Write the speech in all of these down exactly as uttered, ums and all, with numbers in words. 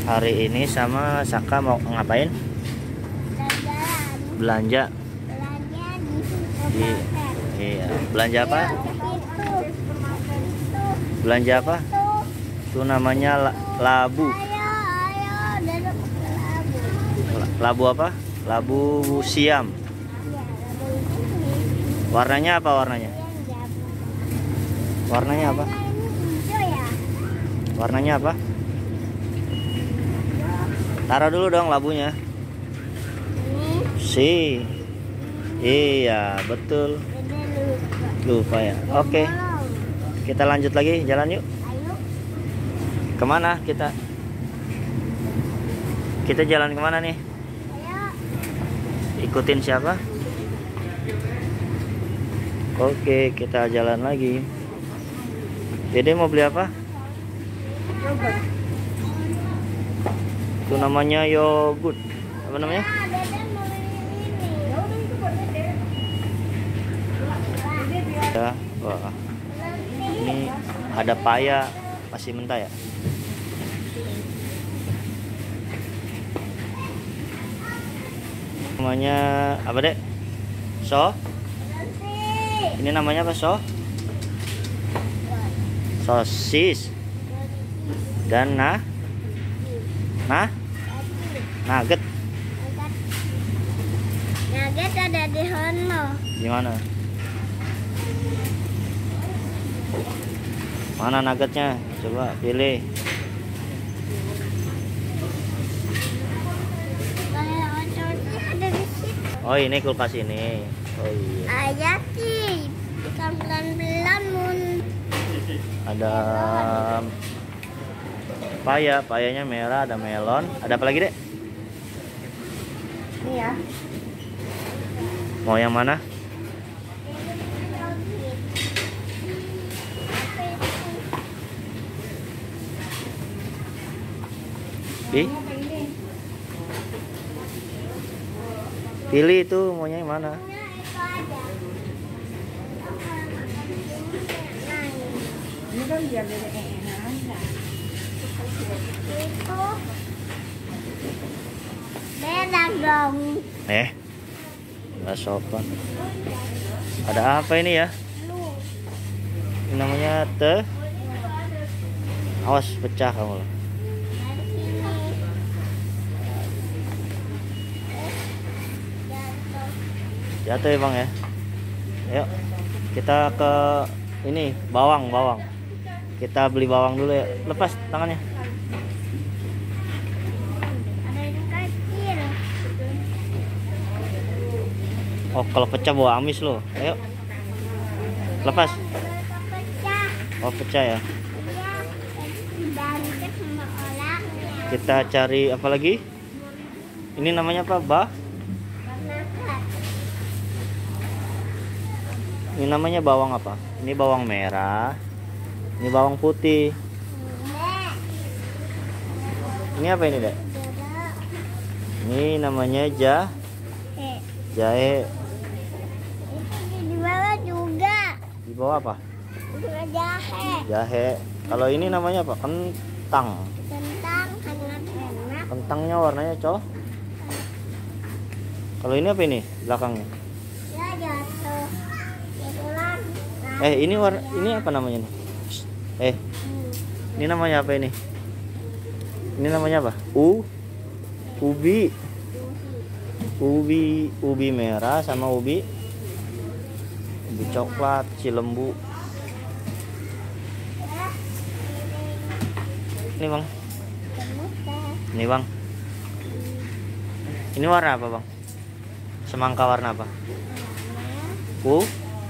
Hari ini sama Saka mau ngapain? Jalan-jalan. Belanja. Belanja di Di, supermarket. iya. Belanja apa? Itu. Itu. Belanja apa? Itu. Itu namanya la- labu. Ayo, ayo, duduk ke labu. La- Labu apa? Labu siam. Iya, labu ini. Warnanya apa warnanya? Yang jabu. Warnanya apa? Nah, ini hijau ya. Warnanya apa? Taruh dulu dong labunya. Ini. Si. Iya, betul. Dede lupa. Lupa ya. Oke, Tolong. kita lanjut lagi jalan yuk. Ayo. Kemana kita? Kita jalan kemana nih? Ayo. Ikutin siapa? Oke, kita jalan lagi. Dede mau beli apa? Itu namanya yogurt. Apa namanya? Ah, Dede mau ini. Ya, wah. Ini ada paya masih mentah ya. Namanya apa, Dek? So? Ini namanya apa, so? Sosis. Dan nah? Nah? Nugget. Nugget ada di Hono. Gimana? Mana nuggetnya? Coba pilih. Kayak ocor sih ada di situ. Oh, ini kulkas ini. Oh iya. Ayah sih, bukan pelan-pelan mun. Ada paya, payanya merah, ada melon. Ada apa lagi, Dek? Ini ya. Mau yang mana? Di? Pilih itu maunya yang mana? Ini kan biar beda enak aja. Itu beda dong. Eh, nggak sopan. Ada apa ini ya? Lu Ini namanya teh. Awas pecah kamu loh. dari sini. Jatuh. Jatuh ya bang ya. Ayo kita ke ini bawang bawang. Kita beli bawang dulu ya. Lepas tangannya. Ada yang kecil. Oh kalau pecah bawa amis loh. Ayo lepas. Pecah. Oh pecah ya. Iya, banyak sama orangnya. Kita cari apa lagi? Ini namanya apa? Bah? Warna cat. Ini namanya bawang apa? Ini bawang merah. Ini bawang putih. Nek. Ini apa ini, Dek? Dada. Ini namanya jah Eh, jahe. itu di bawah juga. Di bawah apa? Juga jahe. Jahe. Kalau ini namanya apa? Kentang. Kentang enak-enak. Kentangnya warnanya cow. Kalau ini apa ini belakangnya? Ya jatuh. Itulah. Eh ini war ini apa namanya nih? Shh. Eh ini namanya apa ini? Ini namanya apa? U ubi ubi ubi merah sama ubi ubi coklat cilembu. Ini bang, ini bang. Ini warna apa bang? Semangka warna apa? U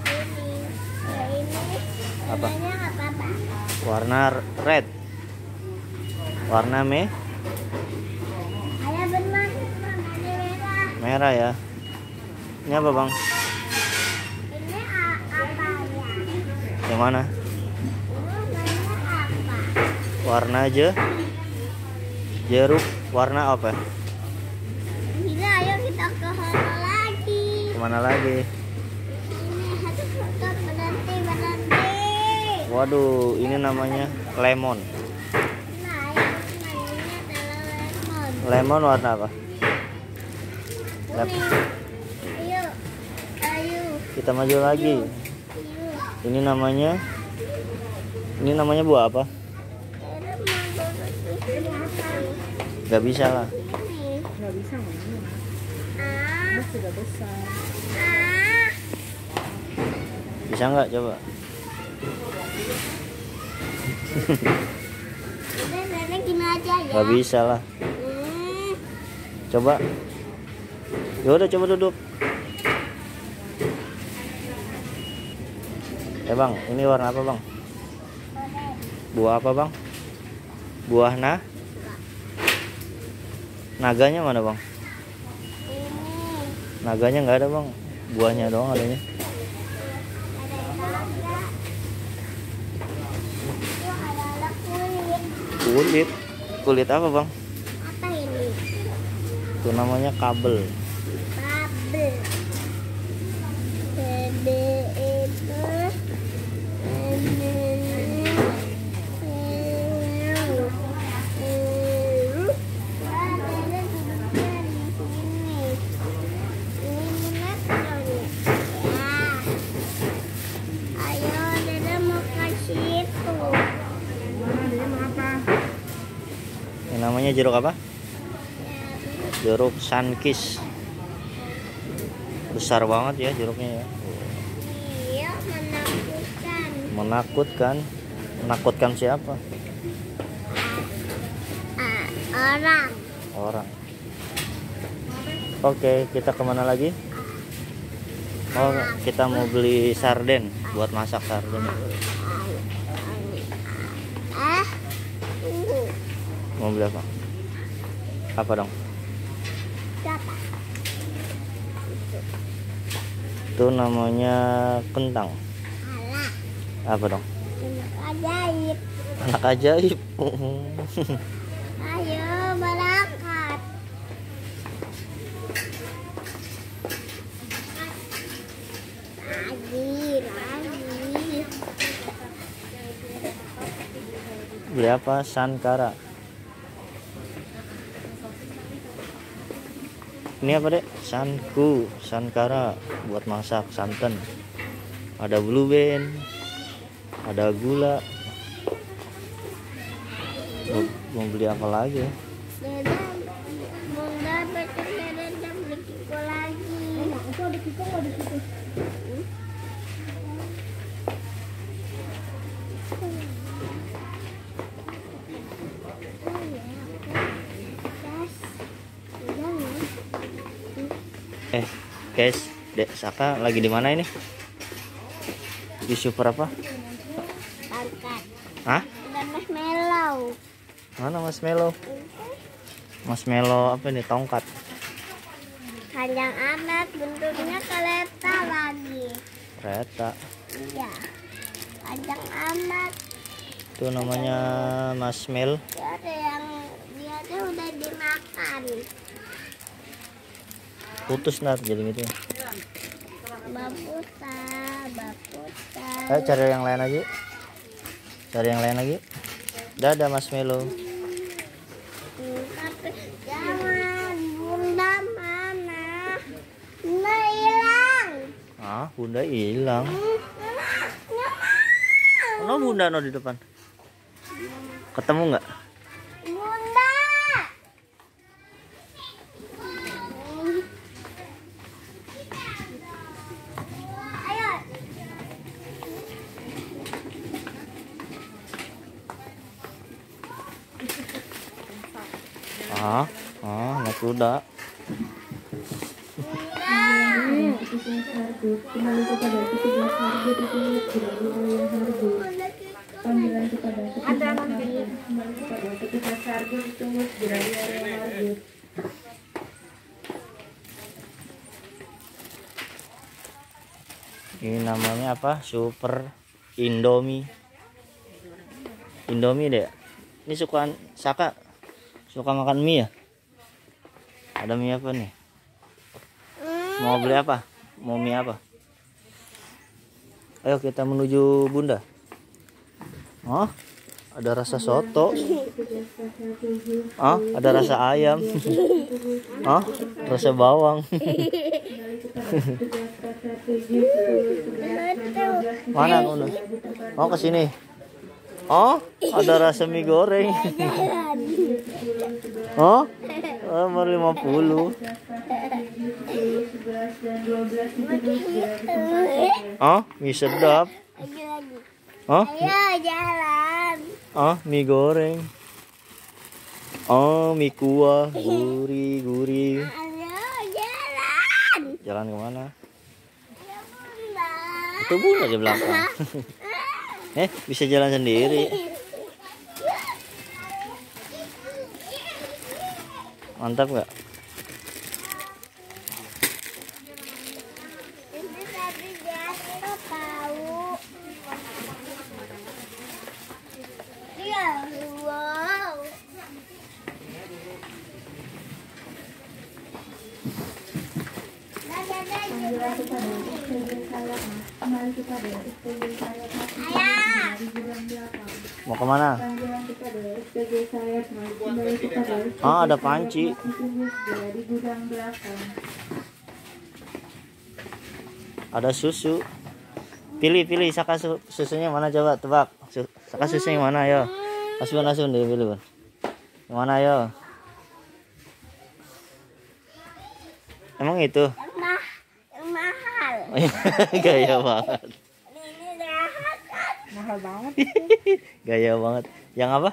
apa? Warna red. Warna me Ayah benar, ada merah. merah ya. Ini apa bang? Ini a- apa ya? Yang mana? Ini namanya apa? Warna je jeruk. Warna apa? Gila, ayo kita ke Hono lagi. Kemana lagi? Ini satu foto berhenti berhenti. Waduh, ini namanya lemon. Nah, ayo namanya adalah Lemon warna apa? Lep. Ayo. Ayo. Kita maju lagi. Ayo. Ini namanya Ini namanya buah apa? Ada mau duduk di sini. Gak bisa lah. Ini. Nggak bisa ngomong. Ah. Mas sudah besar. Ah. Bisa nggak coba? Udah, nenek gini aja ya. Gak bisa lah. Hmm. Coba. Ya udah coba duduk. Eh bang, ini warna apa bang? Buah apa bang? Buah na? Naganya mana bang? Ini. Naganya nggak ada bang. Buahnya doang adanya. Ada naga. Itu adalah kulit. Kulit. Kulit apa bang? Apa ini? Itu namanya kabel. Kabel. Gede itu. Ini. Yang namanya jeruk apa? Jeruk Sunkist. Besar banget ya jeruknya ya. Iya, menakutkan. Menakutkan. Menakutkan siapa? Ah, orang. Orang. Oke, kita kemana lagi? Oh, kita mau beli sarden buat masak sarden. Ah, tunggu. Mau beli apa? Apa dong? Siapa? Itu namanya kentang. Alah, Apa dong? anak ajaib. Anak ajaib. Ayo berangkat. Lagi, lagi. Beli apa? Sankara. Ini apa dek? Sanku, Sankara buat masak santan. Ada blue band, ada gula. Mau, mau beli apa lagi? Ya? Deda, bunda betul deda dan beli kiko lagi. Itu ada kiko nggak di situ? Eh, guys, Dek Saka lagi di mana ini? Di super apa? Angkat. Hah? Ada marshmallow. Mana marshmallow? Marshmallow apa ini? Tongkat. Panjang amat, bentuknya kereta lagi. Kereta. Iya. Panjang amat. Itu namanya marshmallow. Itu ada yang dia tuh udah dimakan. Putus ntar jadi gitu. Baputa, baputa. Ayo cari yang lain lagi. Cari yang lain lagi. Udah ada marshmallow. Hmm, tapi jangan, bunda mana? Bunda hilang. Ah, bunda hilang. Hmm, nggak mau. Mana bunda no di depan? Ketemu nggak? Bunda. Hmm. Ayo. Ah, ah, naik kuda. Kembali kepada petugas harga dipungut dilalui oleh yang harga. Panggilan kepada petugas harga kembali kepada petugas harga dipungut dilalui oleh yang harga. Ini namanya apa? Super Indomie. Indomie deh. Ini sukaan Saka. Suka makan mie ya? Ada mie apa nih? Mau beli apa? Mau mie apa? Ayo kita menuju Bunda. Oh, Ada rasa soto. Ah, ada rasa ayam. Ah, rasa bawang. Mana Uno? Oh, ke sini. Oh, ada rasa mie goreng. Oh, nomor lima puluh. Oh, mie sedap. Oh, Ayo jalan. oh, mie goreng. Oh, mie kuah, gurih, gurih. Ayo jalan. Jalan kemana? Ayo bunda. Itu Bunda di belakang. Eh, bisa jalan sendiri. Mantap nggak? Ini tadi jatuh tahu. Iya, wow. Panggilan kepada istri saya, kembali kepada istri saya, Ayah. di gudang belakang. Mau kemana? Panggilan kepada istri saya, kembali kepada istri Ah, ada panci. saya, di gudang belakang. Ada susu. Pilih, pilih. Saka su- susunya mana coba tebak. Su- Saka susunya mana ayo. Asun, asun deh pilih. Bun. Yang mana ayo? Emang itu? Yang mah, yang mahal. Gaya banget. Ini mahal kan? Mahal banget. Gaya banget. Yang apa?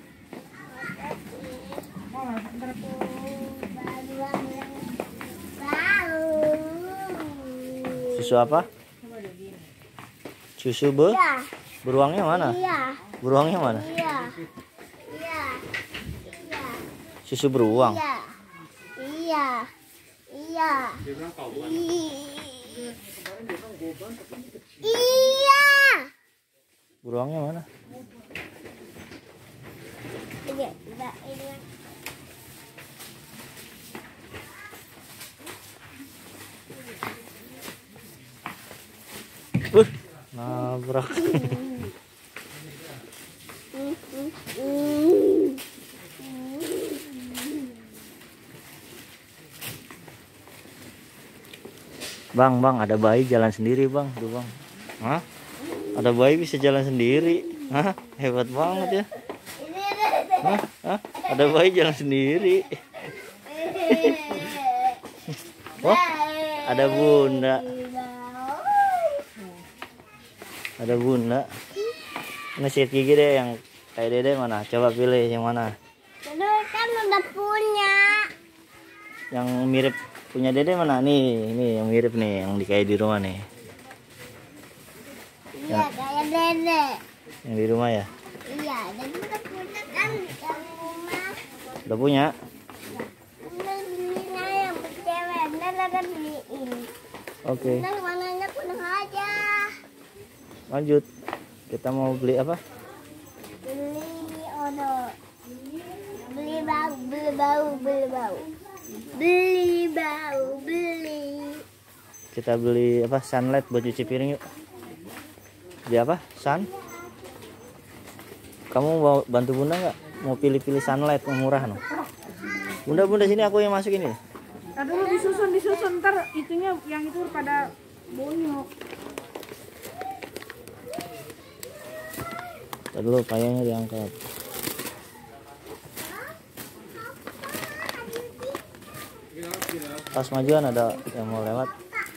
Susu apa? Susu be? Iya, Beruangnya mana? iya, Beruangnya mana? iya, iya, iya, Susu beruang. iya, iya, iya, iya. Beruangnya mana? Ini, ini, ini. Uh, nabrak. Bang, bang, ada bayi jalan sendiri, bang. Tuh, bang. Hah? Ada bayi bisa jalan sendiri. Hah? Hebat banget ya. Hah? Hah? Ada bayi jalan sendiri. Wah, ada bunda. Ada bunda. Ini sikat gigi deh yang kayak dede mana? Coba pilih yang mana? Dulu kan udah punya. Yang mirip punya dede mana? Nih, ini yang mirip nih, yang di kayak di rumah nih. Iya, kayak dede. Yang di rumah ya? Iya, dan udah punya kan yang rumah. Udah punya? Bener belinya yang cewek, bener ada beliin. Oke. Bener warnanya kuning aja. Lanjut. Kita mau beli apa? Beli odol. Beli bau, beli bau, beli bau. Beli bau, beli. Kita beli apa? Sunlight buat cuci piring yuk. Beli apa? Sun? Kamu mau bantu bunda nggak? Mau pilih-pilih sunlight yang murah no? Bunda, bunda sini aku yang masukin ini. Aduh, disusun, disusun, ntar itunya yang itu pada bonyok. Ntar dulu payungnya diangkat. Pas majuan ada yang mau lewat.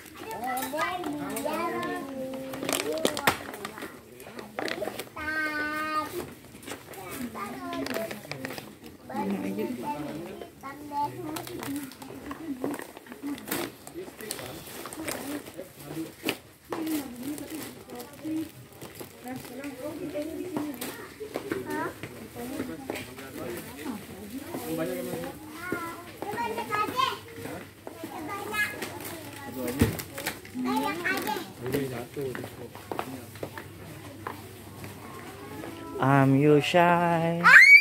I'm you shy.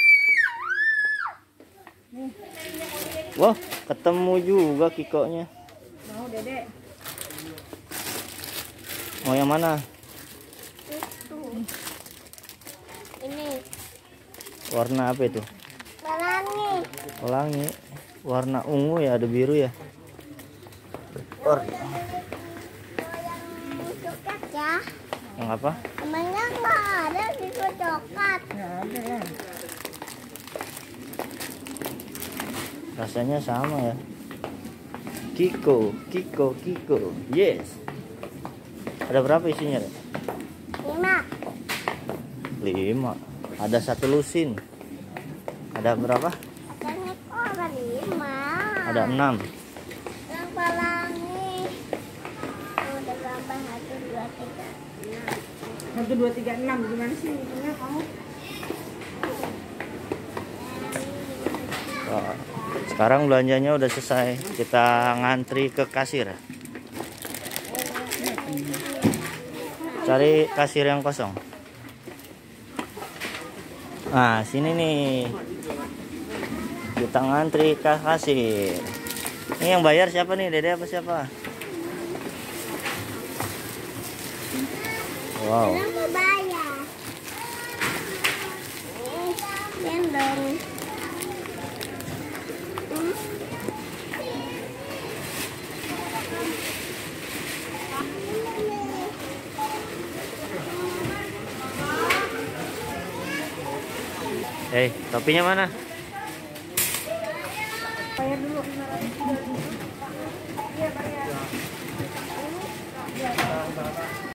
Wah, ketemu juga kikonya. Mau dede? Mau yang mana? Ini. Warna apa itu? Pelangi. Pelangi. Warna ungu ya, ada biru ya. Warna Coklat ya. yang apa? Emangnya nggak ada siswa coklat? Rasanya sama ya. Kiko, Kiko, Kiko. Yes. Ada berapa isinya? Rek? Lima. Lima. Ada satu lusin. Ada berapa? Katanya kok ada lima. Ada enam. Yang pelangi. Oh, udah berapa? Satu, dua, tiga, enam. Satu dua tiga enam gimana sih hitungnya kamu? Wah, sekarang belanjanya udah selesai. Kita ngantri ke kasir. Cari kasir yang kosong. Nah, sini nih. Kita ngantri ke kasir. Ini yang bayar siapa nih? Dede apa siapa? Wow. Saya mau bayar. Eh, gendong. Hmm? Eh, topinya mana? Bayar dulu. Iya bayar.